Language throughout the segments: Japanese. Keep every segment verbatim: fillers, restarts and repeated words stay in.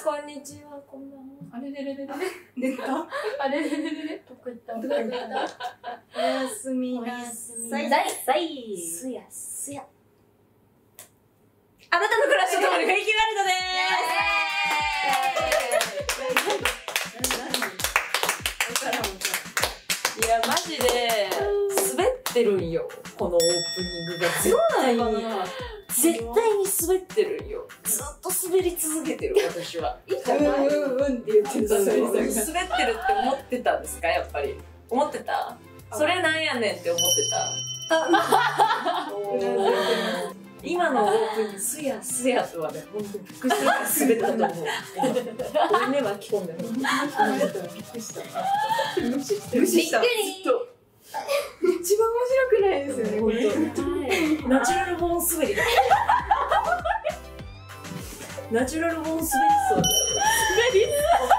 こんにちは、こんばんは。 あれれれれれ寝たあれれれれれどこ行ったどこ行ったおやすみなさい。 さいすやすや。 あなたの暮らしのところにフェイキーワールドでーす。いや、マジで滑ってるんよ、このオープニングが。絶対に絶対に滑ってるんよ。ずっと滑り続けてる、私は。いいじゃない。 うんうんって言ってた。 滑ってるって思ってたんですか、やっぱり。思ってた？それなんやねんって思ってた。今のオープニング、すやすやとはね、本当に複数回滑ったと思う。ごめんね、巻き込んで。びっくりした。 無視してる。無視した。 びっくり。 一番面白くないですよね、本当。 ナチュラルボーン滑り。ナチュラルボーン滑りそうだよ。滑り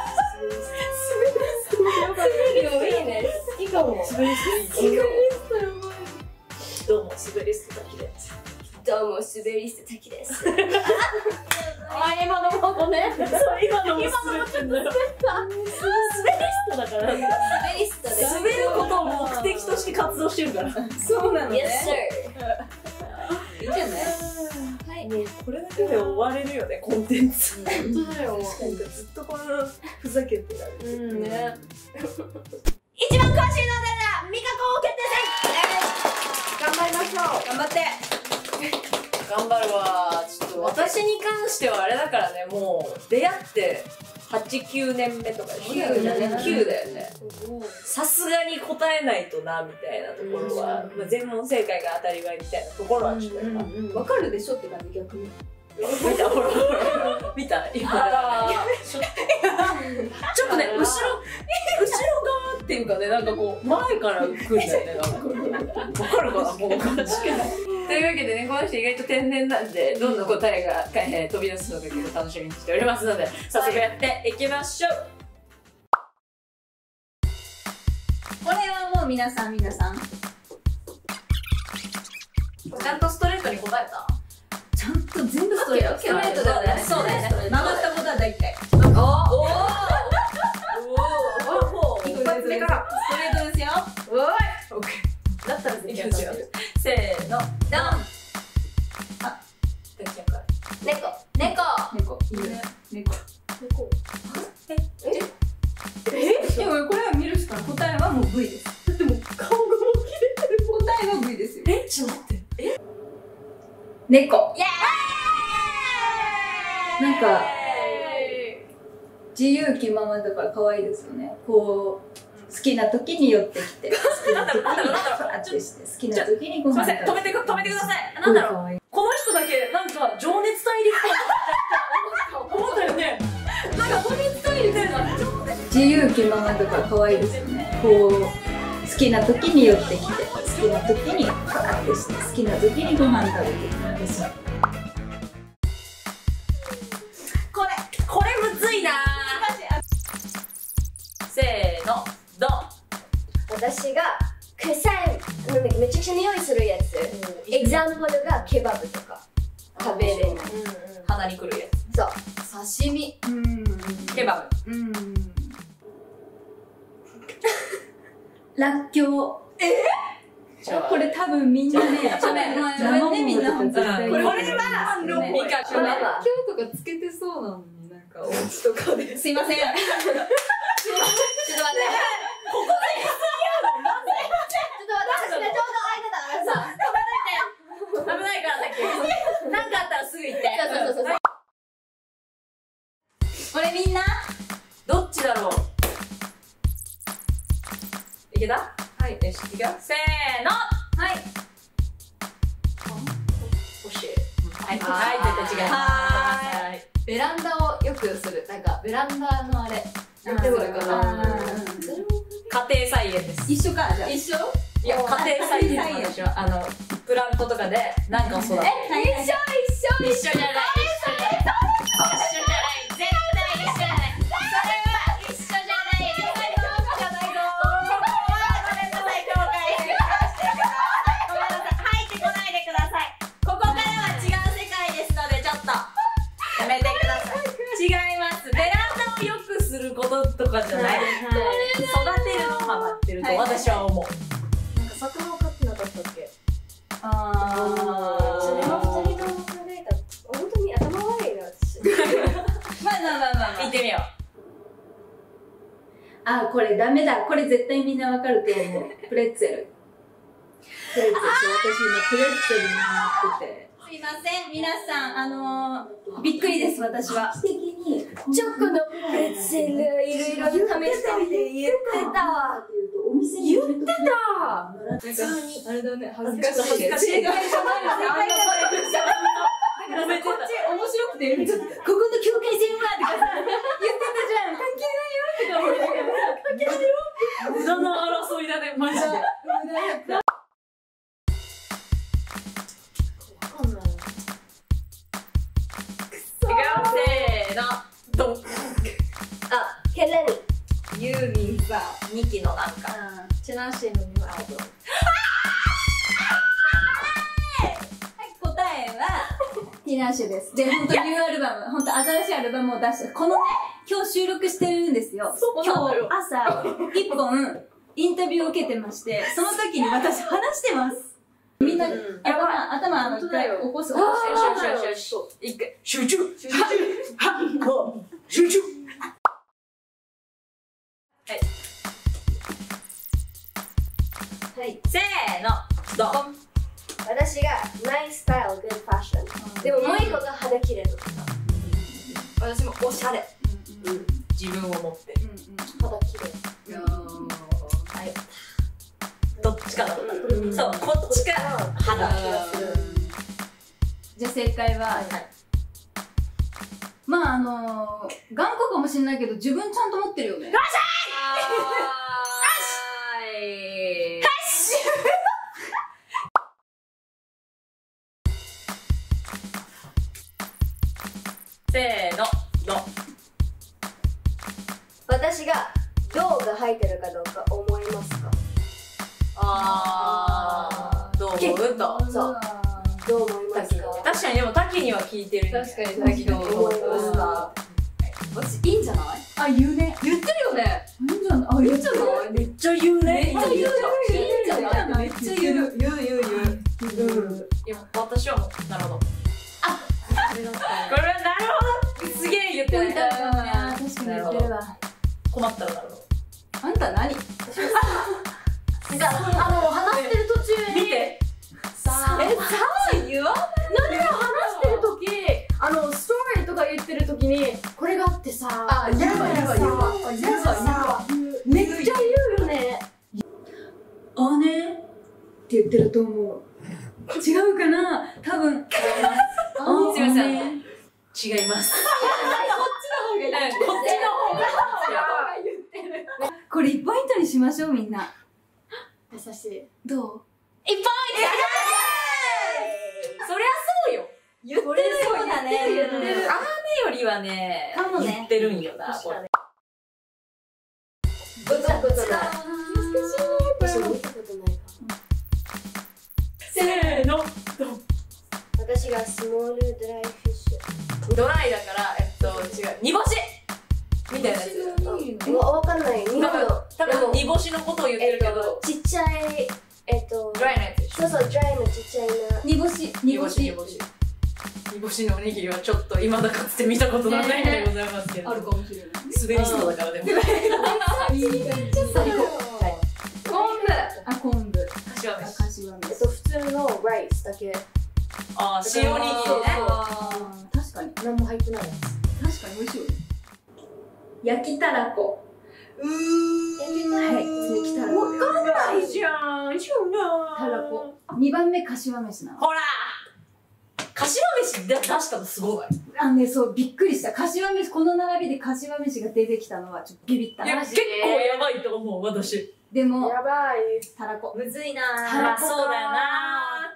そう。滑りそう。いいね。好きかも。滑りそういいね。どうも、滑りスト滝です。どうも、滑りスト滝です。あ、今のもね。今のも滑ってんだよ。滑りストだから。滑りストで。滑ることを目的として活動してるから。 そうなのね。 いいんじゃない？はい。もうこれだけで終われるよね、コンテンツ。本当だよ。ずっとこのふざけてられる。うんね。一番詳しいのでな、味覚王決定戦。頑張りましょう。 頑張って。 頑張るわ。ちょっと私に関してはあれだからね、もう出会ってはち、きゅうねんめとかきゅうだね。きゅうだよね。さすがに答えないとなみたいなところは、まあ全問正解が当たり前みたいなところはちょっとやっぱわかるでしょって感じ、逆に。 見たほら見た今ちょっとね、後ろ後ろ側っていうかね、なんかこう前から来るんだよね、なんかわかるかな、この感じ。というわけでね、この人意外と天然なんで、どんな答えが、えー、飛び出すのか結構楽しみにしておりますので、早速やっていきましょう。 これはもう皆さん皆さんちゃんとストレートに答えた？ ちゃんと全部ストレート。 ストレートだよね。そうだよね。 曲がったことは大体。 おおおお。一発目からストレートですよ。 おい。オッケー。だったら全然違う。せーの。ドン。あ。出来上がる。猫。猫。 猫。いいね。猫。 猫。ええ？え？でもこれは見るしかない。答えはもう V です。だってもう顔がもう切れてる。答えは V ですよ。 え？ちょっと待って。え？ 猫。 イエーイ。 なんか自由気ままだから可愛いですよね。こう好きな時に寄ってきて、好きな時にファってして、好きな時にご飯食べて。 すいません、止めてく止めてください。なんだろう。この人だけなんか情熱大陸感思ったよね。なんか情熱大陸だ。 自由気ままだから可愛いですよね。こう好きな時に寄ってきて、好きな時にファってして、好きな時にご飯食べてくるんですよ。 これこれむずいな。せーの、ドン。 私が臭い、めちゃくちゃ匂いするやつ。エグザンプルがケバブとか食べれない。 鼻にくるやそう。 刺身。うん。 つ。ケバブ。 うん。らっきょう。え？これ多分みんなね、 ごめんね、みんな本当に。 これはミカらっきょうとかつけてそうなのに、なんかお家とかで。すいません。ちょっと待って。 ちょっと待って、私ね、ちょうど空いてたからさ。 危ないからだっけ。なんかあったらすぐ行って。 そうそうそうそう。 これみんなどっちだろう。いけた？はい、よし、いくよ。せーの。 はい。 惜しい。はい、はい、絶対違います。はい。 ベランダをよくする。なんか、ベランダのあれ。 やってもらうかな。家庭菜園です。 一緒か、じゃあ。一緒？ いや、家庭菜園でしょ。あの、プラントとかで、なんかを育てる。 え、一緒一緒一緒じゃない。一緒じゃない。一緒じゃない。絶対一緒じゃない。それは一緒じゃない。絶対そうじゃないぞ。ここはごめんなさい、境界線をしてください。ごめんなさい。入ってこないでください。ここからは違う世界ですので、ちょっとやめてください。違います。ベこととかじゃない、育てるのハマってると私は思う。 なんか魚を飼ってなかったっけ。 あそれもふたりとも考えた。本当に頭悪いな私。 まあまあまあまあまあ行ってみよあ、これダメだ。これ絶対みんなわかると思う。プレッツェル。プレッツェル。私今プレッツェルにハマってて。すいません、皆さん、あのー、びっくりです、私は。的に、 チョコのプレッツェルいろいろ試してみて言ってたわ。 言ってた。普通にあれだね、恥ずかしい。 恥ずかしい。 正解じゃないよね。あんなだからこっち面白くて、ちょっとここの境界線はとかさ言ってたじゃん。関係ないよとか思って関係ないよ。 無駄な争いだね、マジで。せーの、ドン。 あ、ヘレニ。 ユーミンさ、 にきのなんか。 チェナーシェのニューアルバム。 答えは、ティナーシュです。で、本当ニューアルバム、本当新しいアルバムを出して、このね、今日収録してるんですよ。今日朝、一本、インタビューを受けてまして、その時に私話してます。みんな、頭、頭、あの、一回起こす。 よしよしよしよし。一回、集中集中はっこ集中はい。 はい。 せーの、ドン。 私がナイススタイル、グッドファッション。でももう一個が肌綺麗とか。 私もおしゃれ。 自分を持って。 肌綺麗。 はい。どっちかだ。そう、こっちか肌。 じゃあ正解は、まああのー、頑固かもしれないけど、自分ちゃんと持ってるよね。よっしゃーい。よしせーの、ドン。 私が銅が入ってるかどうか思いますか？ あー、どう思うと。 そう。どう思いますか？ 確かにでも滝には聞いてる。 確かに滝の思いますか？ 私いいんじゃない？ あ、言うね。 言ってるよね。 いいんじゃない？あ、言っちゃうの？ めっちゃ言うね。 めっちゃ言う。いいんじゃない？ めっちゃ言う。 言う言う言う。 うん。いや、私はもう、なるほど。 あ、 これはなるほど。すげえ言ってる。 確かに言ってるわ。 困ったらなるほど。 あんた何？ なんかあの話してる途中に見て。 さあ、え、さあ言わない。何を話してる時、あのストーリーとか言ってる時にこれがあってさ、あ、言うわ言うわ言うわ言うわめっちゃ言うよね。 あねって言ってると思う。違うかな？多分。 すいません。違います。こっちの方がいい。こっちの方が言ってる。 これいちポイントにしましょう、みんな。 優しい。 どう？ いっポイント。そりゃそうよ。 言ってるよだね。 言ってる。 あーねよりはね、 かもね言ってるんよな。これ。 どっちだどっちだ。私見たことないか。 せーの。 私がスモールドライフィッシドライだから、えっと、違う。煮干しみたいなやつ。 ュ。わ、わかんない。日本の。 多分、煮干しのことを言ってるけど、 ちっちゃい、えっと、 ドライのやつでしょ。 そうそう、ドライのちっちゃいな。 煮干し、 煮干し、煮干し。煮干しのおにぎりはちょっと未だかつて見たことのないのでございますけど。 あるかもしれない。 滑りそうだからでも。 昆布。あ、昆布。 柏飯。 柏飯。 えっと、普通のライスだけ。 あー、塩おにぎりね。 確かに。 何も入ってないやつ。 確かに美味しいよね。焼きたらこ。 うーん。はい、次来たらこ。 わかんないじゃん。 たらこ。にばんめ、柏飯なの。 ほら柏飯出したのすごい。 あのね、そう、びっくりした。柏飯、この並びで柏飯が出てきたのはちょっとビビった。 いや、結構やばいと思う、私。 でも、 やばい。 たらこ。 むずいなたらこそうだよな。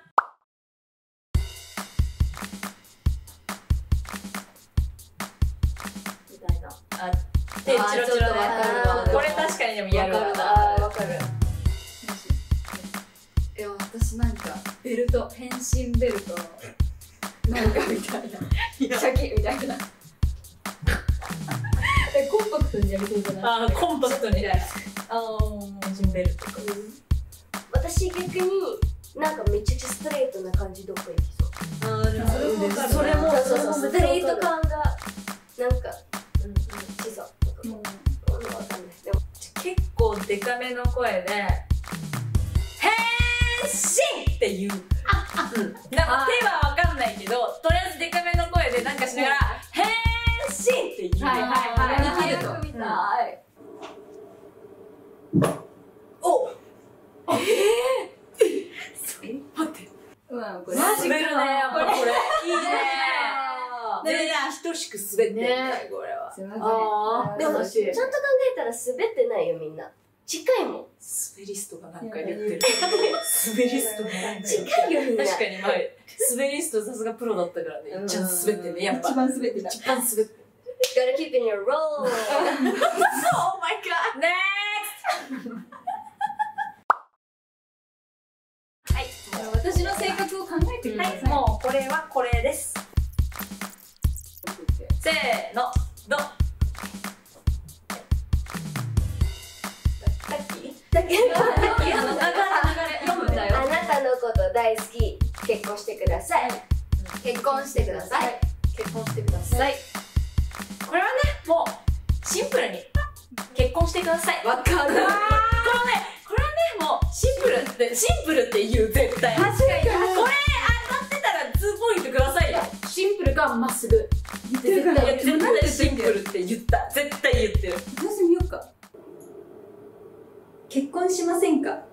みたいな。 あ、手チロチロね。これ確かにでもやるわ。 わかる。 いや、私なんかベルト、変身ベルトなんかみたいな、シャキみたいな。え、コンパクトトにやりそうじゃない？ あー、コンパクトに。あー、ジンベルとか。 私逆になんかめちゃくちゃストレートな感じどっか行きそう。 あー、でもそれもわかる。 それもそうそうそう、ストレート感がなんかうんうんしそう。 うんわかんない。でも結構デカめの声で変身って言う。うん、なんか手はわかんないけど、とりあえずデカめの声でなんかしながら変身って言う。 はいはいはい。 できると早く見たい。 おえー、待って、 うわ、これ。 マジ滑るね、やっぱこれ。いいね。 ね全員等しく滑ってるね、これは。 すいません。 あーでも楽しいちゃんと考えたら滑ってないよみんな。近いもん。 滑りストがなんか言ってる。滑りストがなんか言ってる。 近いよみんな。 確かに、まあ、滑りストさすがプロだったからね。一番滑ってね、やっぱ。 一番滑ってた。 一番滑ってる。 Gotta keep in your role. Oh my god! Next! はい、 私の性格を考えてください。 もうこれはこれです。せーの、ドン。さっきだけど、 あの、流れ、流れ、読むんだよ。 あなたのこと大好き。結婚してください。 結婚してください。 結婚してください。これはね、もう、シンプルに、結婚してください。 わかる。 これはね、これはね、もう、シンプルって、シンプルって言う、絶対。 確かに。 これ当たってたらツーポイントくださいよ。 シンプルかまっすぐ。 言ってるいや、絶対シンプルって言った。絶対言ってる。 どうしてみようか。結婚しませんか？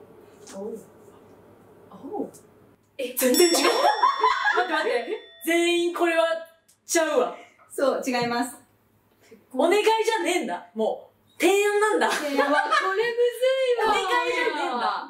え、全然違う。待って待って。全員これはちゃうわ。 そう、違います。 お願いじゃねえんだ。もう、提案なんだ。 これむずいわ。 お願いじゃねえんだ。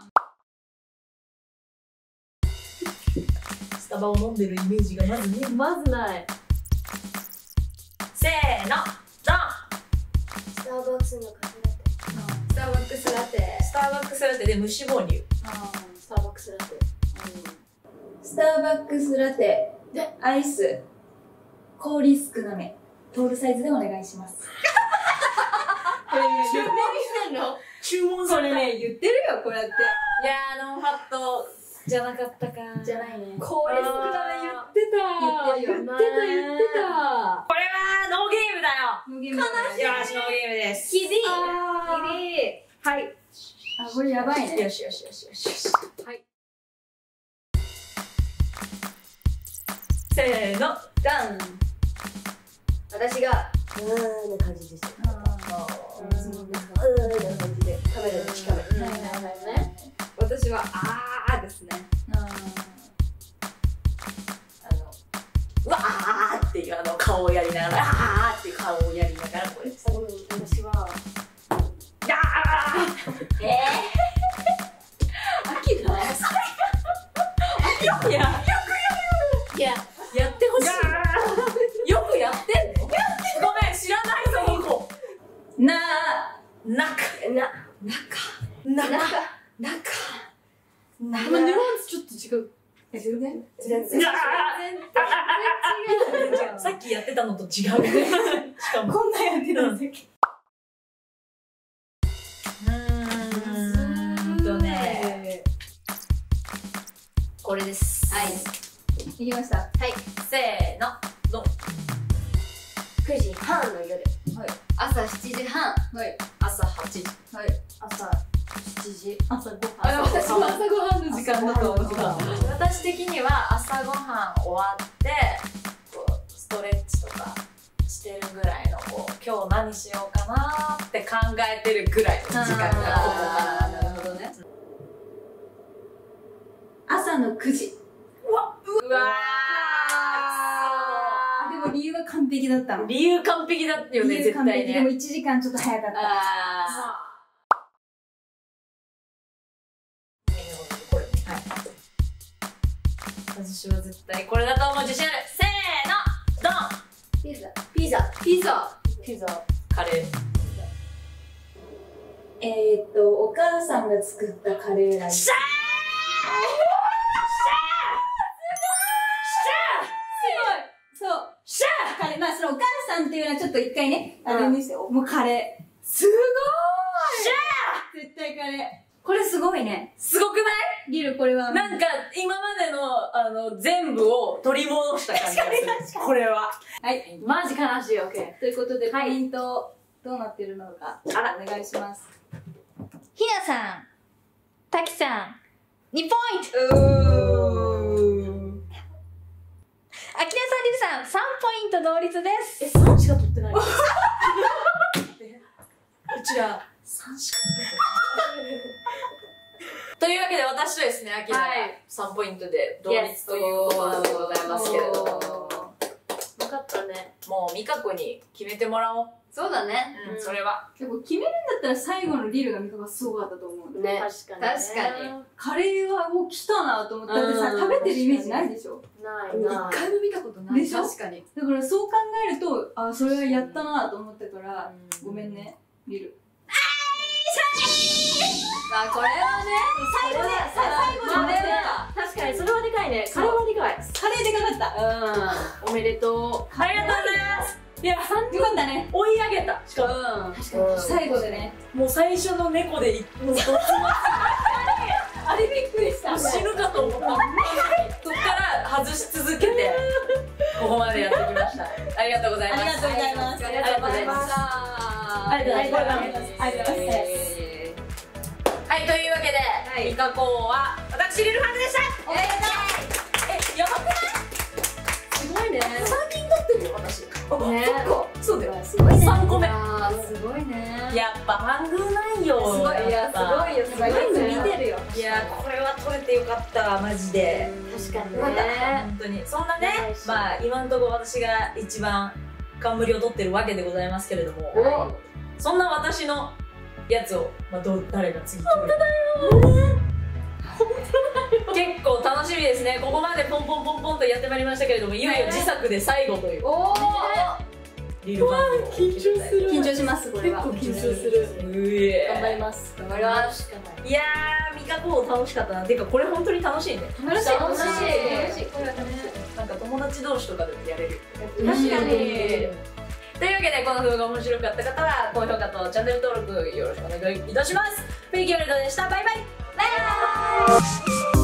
スタバを飲んでるイメージがまずね。 まずない。 せーの、ドン。 スターバックスのカフェラテ。 スターバックスラテ。 スターバックスラテで無脂肪乳。 スターバックスラテ。 スターバックスラテでアイス氷少なめトールサイズでお願いします。これね、 注文してんの？注文された。 これね、言ってるよ、こうやって。 いやー、ノンファットじゃなかったか。 じゃないね。 これ少なめ言ってた。 言ってるよ言ってた言ってた。 これはノーゲームだよ。 ノーゲームだね。 よし、ノーゲームです。 キリあーキリはい。 あ、これやばいね。 よしよしよしよしよし。 はい。 せーの、ダン。 私がうーんな感じです。うーんな感じでカメラの近め。 はいはいはいね。 私はあーですね。 ああの、うわーっていうあの顔をやりながら、あーっていう顔をやりながら、これです。 ごめん、私はやーえ秋だ。 ーいや、よいやくやってほしい。よくやってんの？ごめん、知らないその子。 ーな中、 な中、 なんか中、 でもニュアンスちょっと違う。 え、全然全然いやーさっきやってたのと違う。しかも。 こんなやってたんだっけ？ うーんとね、これです。 はいいきました。 せーの、ドン。 くじはんの夜。 朝しちじはん。 はい。 朝はちじ。 はい。 朝しちじ。 朝ごあ、 はん。 私も朝ごはんの時間だと思ってた。 私的には朝ごはん終わってこうストレッチとかしてるぐらいのこう今日何しようかなって考えてるぐらいの時間がここからあーなるほどね。朝のくじ。 うわうわでも理由は完璧だったの。 ー理由完璧だったよね理由絶対完璧でもね。 いちじかんちょっと早かった。 あこれはい私は絶対これだと思う自信ある。せーのドン。 ピザピザピザ。 ピザカレーえーっと、お母さんが作ったカレーライス。 しゃーそう。 しゃーカレー、まあそのお母さんっていうのはちょっと一回ね、あれにして、もうカレー。 すごい。 絶対カレー。これすごいね。 すごくない？ リル、これは。 なんか、今までの、あの、全部を取り戻した感じがする。これは。 はい。 マジ悲しい、オッケー。 ということで、ポはいイント、どうなってるのか、 あらお願いします。 ひなさん、たきさん、にポイント。 うー。 あきなさん、りるさん、さんポイント同率です。 え、さんしか取ってない。うちら、さんしか取れてない。というわけで、私とですね、アキラがはいさんポイントで同率ということでございますけれども。 よかったね。 もう、ミカコに決めてもらおう。 そうだね。 うん、それは。 でも決めるんだったら最後のリルがミカがすごかったと思う。 ね。 確かに。 確かに。 カレーは、お、来たなと思った。だってさ、 うん食べてるイメージないでしょ。 ないな。 一回も見たことない。 でしょ確かに。 だからそう考えると、あ、それはやったなと思ったから、ごめんね、リル。 あ、これはね、 最後で、最後まあでね、確かにそれはでかいね。カレーはでかい。 カレーでかかった。 うん。おめでとう。 ありがとうございます。いや、 よかったね。 追い上げた。しかも、 確かに。 最後でね。 もう最初の猫で、もうどっちもあれびっくりした。 死ぬかと思った。そっから外し続けて、ここまでやってきました。ありがとうございます。 ありがとうございます。 ありがとうございます。 ありがとうございます。ありがとうございます。ありがとうございます。 はい、というわけで、ミカコは、私、リルファンズでした。 おめでとえ、やばくない？ すごいね。 さんにん取ってるよ、私。あ、 ねそっか。そうだよ。 すごいね。 さんこめ。 あー、すごいね。 やっぱ、半分ないよ。 すごい、いや、すごいよ。すごいね。見てるよ。 いや、これは取れてよかった、マジで。 確かによかった、 ね。 本当に。そんなねない、しまあ、今のところ私が一番冠を取ってるわけでございますけれども、 おそんな私のやつを、まあ、どう誰が次取るか。結構楽しみですね。ここまでポンポンポンポンとやってまいりましたけれども、いよいよ自作で最後というおー。 リルバンドを緊張する。 緊張します、これは。 結構緊張する。 うえ頑張ります。 頑張ります。 いやー、ミカコ楽しかったな。てか、これ本当に楽しいね。 楽しい、楽しい。 楽しい。これは楽しい。 なんか友達同士とかでもやれる。 確かに。 というわけで、この動画面白かった方は高評価とチャンネル登録よろしくお願いいたします。フェイキョルドでした。バイバイ。 バイバーイ。